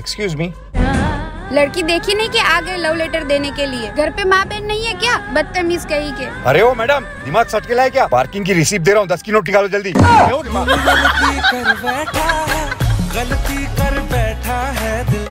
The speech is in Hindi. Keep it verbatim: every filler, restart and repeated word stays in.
Excuse me. लड़की देखी नहीं कि आ गए लव लेटर देने के लिए। घर पे माँ बहन नहीं है क्या? बदतमीज कहीं के। अरे ओ मैडम, दिमाग सट के लाए क्या? पार्किंग की रिसीप्ट दे रहा हूँ, दस की नोट निकालो जल्दी। गलती कर बैठा है, गलती कर बैठा है दिल।